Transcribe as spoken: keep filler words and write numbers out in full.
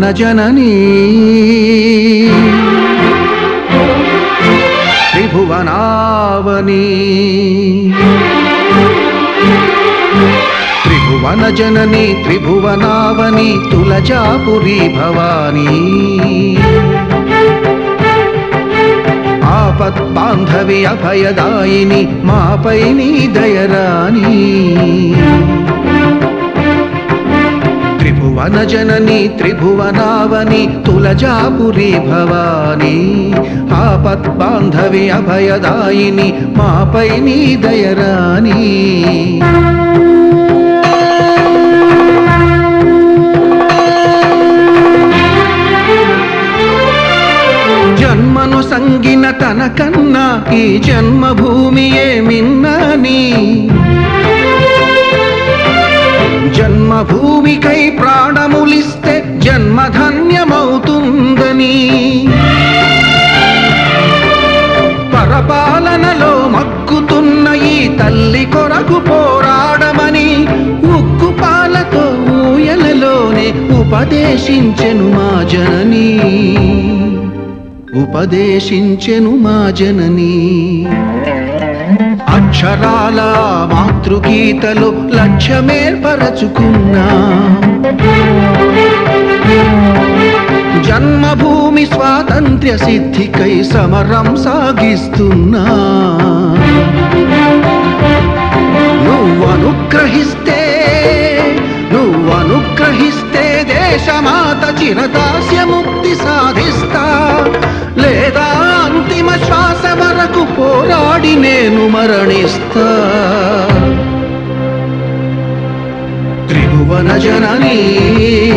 త్రిభువన జననీ త్రిభువనావని త్రిభువన జననీ త్రిభువనావని తులజాపురి భవానీ ఆపద్బాంధవి అభయదాయిని మాపై నీ దయరాని త్రిభువన జననీ త్రిభువనావని తులజాపురి భవానీ ఆపద్బాంధవి అభయదాయిని మాపై నీ దయరాని జన్మను సంగిన తన కన్నా ఈ జన్మభూమియే మిన్నని జన్మభూమికై ప్రాణములిస్తే జన్మధన్యమవుతుందని పరపాలనలో మగ్గుతున్న ఈ తల్లి కొరకు పోరాడమని ఉక్కు పాలతో ఊయలలోనే ఉపదేశించెను మా జననీ ఉపదేశించెను మా జననీ అక్షరాల మాతృగీతలు లక్ష్యమేర్పరచుకున్నా జన్మభూమి స్వాతంత్ర్య సిద్ధికై సమరం సాగిస్తున్నా నువ్వు అనుగ్రహిస్తే నువ్వు అనుగ్రహిస్తే దేశమాత చిరదాస్యముక్తి సాధిస్తా లేదా అంతిమ శ్వాస వరకు పోరాడి నేను మరణిస్తా త్రిభువన జననీ